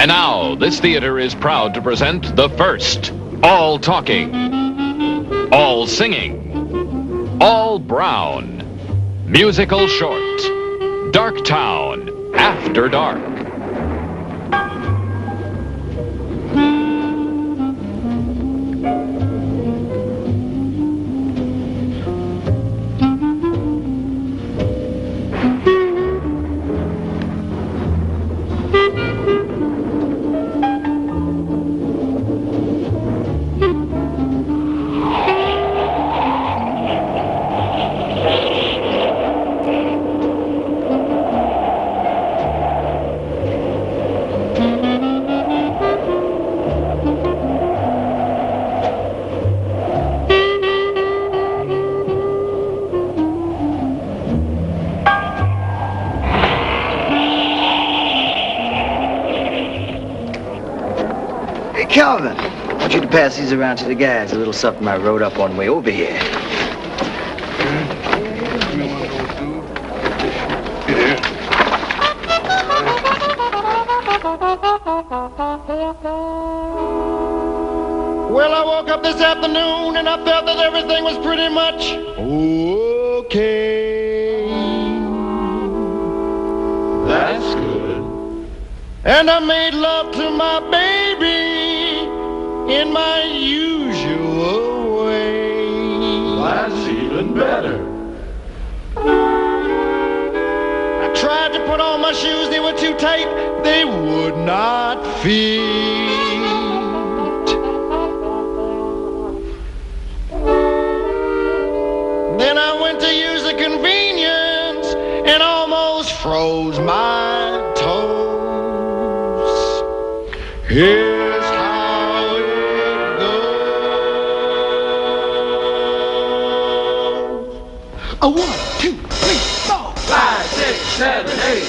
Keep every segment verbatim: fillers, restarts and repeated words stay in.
And now, this theater is proud to present the first all talking, all singing, all brown musical short, Darktown After Dark. Calvin, I want you to pass these around to the guys. A little something I wrote up on the way over here. Well, I woke up this afternoon and I felt that everything was pretty much okay. That's good. And I made love to my baby in my usual way. That's even better. I tried to put on my shoes, they were too tight, they would not fit. Then I went to use the convenience and almost froze my toes. Here's how it goes. A one, two, three, four, Five, six, seven, eight.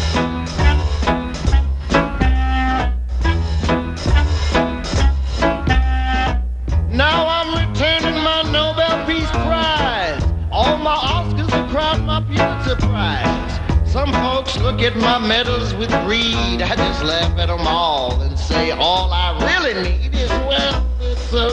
Now I'm returning my Nobel Peace Prize. All my Oscars have crowned my Pulitzer Prize. Some folks look at my medals with greed. I just laugh at them all and say all I really need is, well, it's a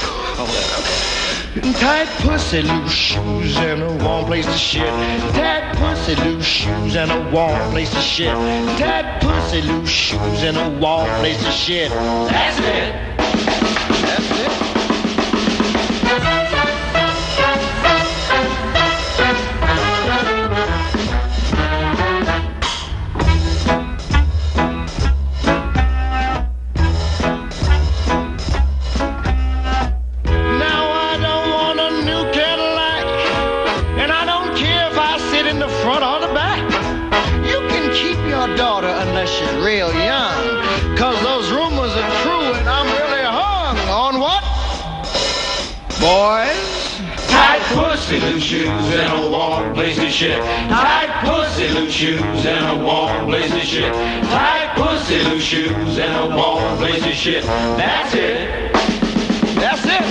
tight pussy, loose shoes, and a warm place to shit. Tight pussy, loose shoes, and a warm place to shit. Tight pussy, loose shoes, and a warm place to shit. That's it. That's it. She's real young, cause those rumors are true and I'm really hung on what? Boys? Tight pussy, loose shoes, and a warm place to shit. Tight pussy, loose shoes, and a warm place to shit. Tight pussy, loose shoes, and a warm place to shit. That's it. That's it.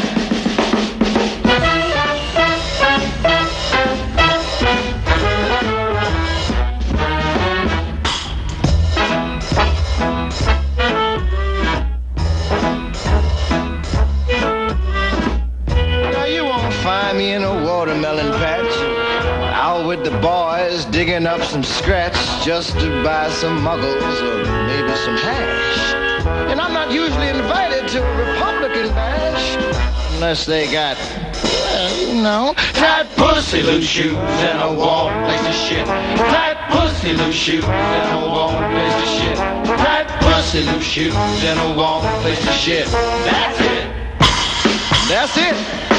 Me in a watermelon patch, out with the boys digging up some scratch just to buy some muggles or maybe some hash. And I'm not usually invited to a Republican bash unless they got, well, you know, tight pussy, loose shoes, and a warm place to shit. Tight pussy, loose shoes, and a warm place to shit. Tight pussy, loose shoes, and a warm place to shit. That's it. That's it.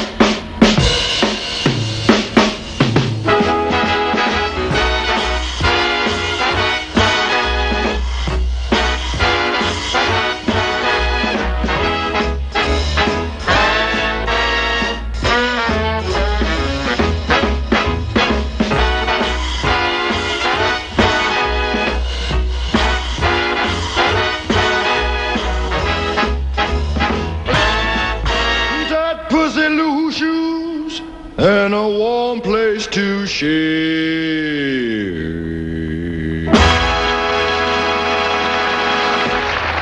And a warm place to share.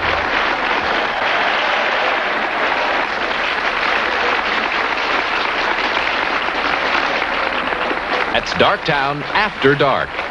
That's Darktown After Dark.